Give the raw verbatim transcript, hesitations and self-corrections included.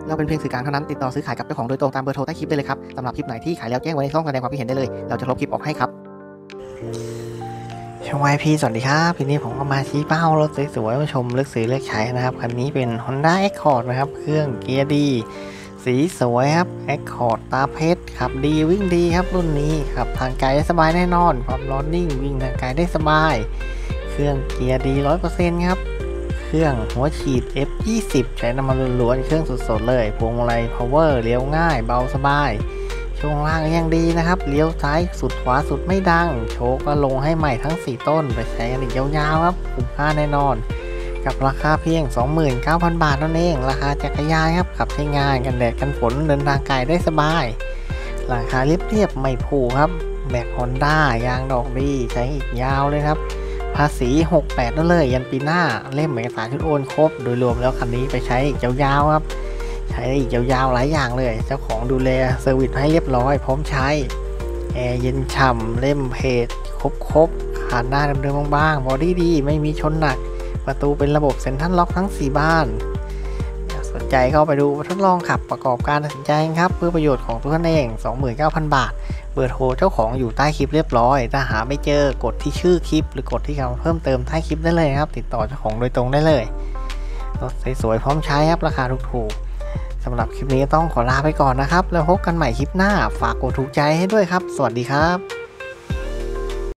เราเป็นเพียงสื่อกลางเท่านั้นติดต่อซื้อขายกับเจ้าของโดยตรงตามเบอร์โทรใต้คลิปได้เลยครับสำหรับคลิปไหนที่ขายแล้วแจ้งไว้ในช่องแสดงความคิดเห็นได้เลยเราจะลบคลิปออกให้ครับช่อง วาย พี สวัสดีครับทีนี้ผมก็มาชี้เป้ารถสวยๆมาชมเลือกซื้อเลือกใช้นะครับคันนี้เป็น Honda Accord นะครับเครื่องเกียร์ดีสีสวยครับ Accord ตาเพชรขับดีวิ่งดีครับรุ่นนี้ขับทางไกลได้สบายแน่นอนความร้อนนิ่งวิ่งทางไกลได้สบายเครื่องเกียร์ดี ร้อยเปอร์เซ็นต์ ครับเครื่องหัวฉีด เอฟ ยี่สิบ ใช้น้ำมันล้วนๆเครื่องสดๆเลยพวงมาลัย power เลี้ยวง่ายเบาสบายช่วงล่างยังดีนะครับเลี้ยวซ้ายสุดขวาสุดไม่ดังโชคก็ลงให้ใหม่ทั้งสี่ต้นไปใช้กันอีกยาวๆครับคุ้มค่าแน่นอนกับราคาเพียง สองหมื่นเก้าพัน บาทนั่นเองราคาจักรยานครับขับใช้งานกันแดดกันฝนเดินทางไกลได้สบายราคาเรียบๆไม่ผูกครับแบก Honda ยางดอกดีใช้อีกยาวเลยครับภาษีหกสิบแปดนั่นเลยยันปีหน้าเล่มเอกสารชุดโอนครบโดยรวมแล้วคันนี้ไปใช้อีกยาวๆครับใช้อีกยาวๆหลายอย่างเลยเจ้าของดูแลเซอร์วิสให้เรียบร้อยพร้อมใช้แอร์เย็นฉ่ำเล่มเพจครบๆขาดหน้าเดิมๆบ้างๆบอดี้ดีไม่มีชนหนักประตูเป็นระบบเซ็นทรัลล็อกทั้งสี่บานสนใจเข้าไปดูทดลองขับประกอบการตัดสินใจครับเพื่อประโยชน์ของตัวท่านเอง สองหมื่นเก้าพัน บาทเบอร์โทรเจ้าของอยู่ใต้คลิปเรียบร้อยถ้าหาไม่เจอกดที่ชื่อคลิปหรือกดที่คำเพิ่มเติมใต้คลิปได้เลยครับติดต่อเจ้าของโดยตรงได้เลยรถสวยๆพร้อมใช้ครับราคาถูกๆสำหรับคลิปนี้ต้องขอลาไปก่อนนะครับแล้วพบกันใหม่คลิปหน้าฝากกดถูกใจให้ด้วยครับสวัสดีครับ